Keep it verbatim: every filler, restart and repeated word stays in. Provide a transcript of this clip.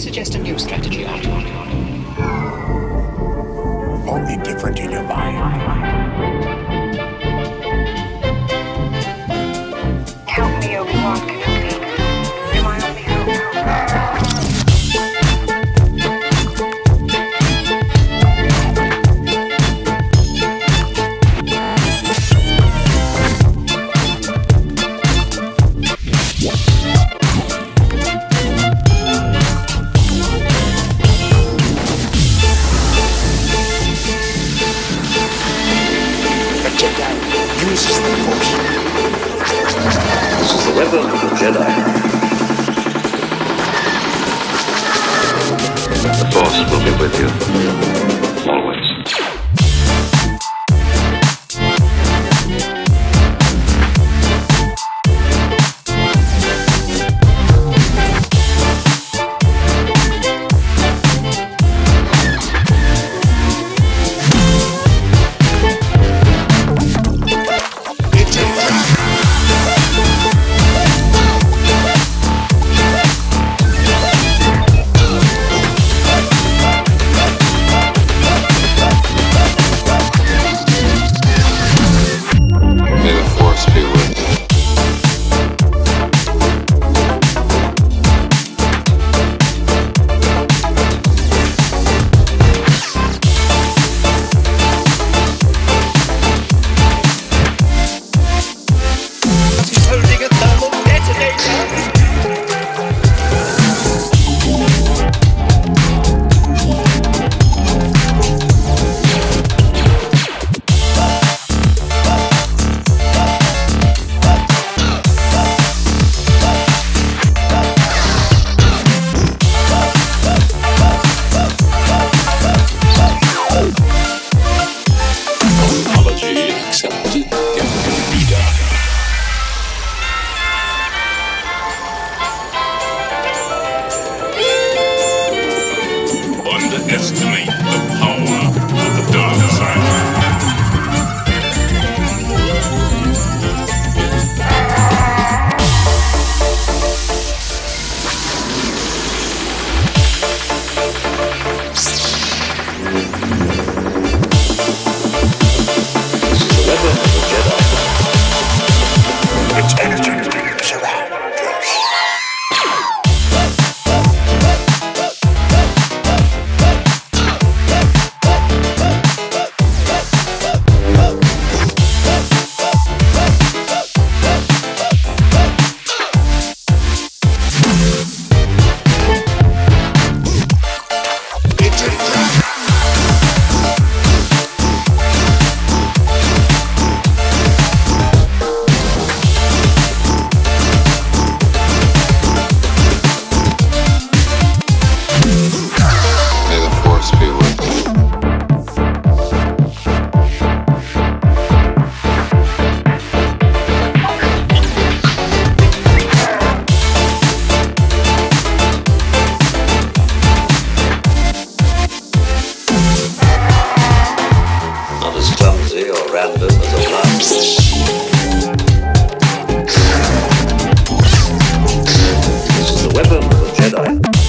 suggest a new strategy, Obi-Wan. Only different in your mind. Help me, Obi-Wan Kenobi. You're my only hope. Uses the Force. This is the weapon of the Jedi. The Force will be with you. Always. Underestimate the power of the dark side. This is the weapon of the Jedi. Its energy surrounds us. Clumsy or random as a blast. This is the weapon of the Jedi.